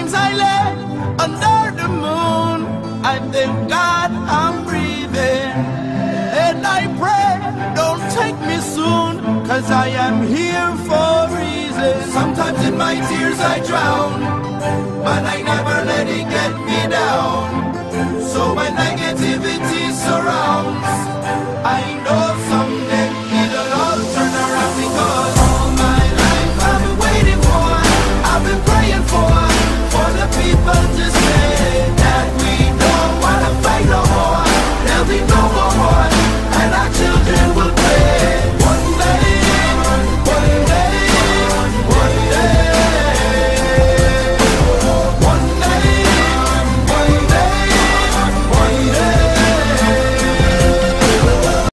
Sometimes I lay under the moon, I thank God I'm breathing, and I pray, don't take me soon, 'cause I am here for a reason. Sometimes in my tears I drown, but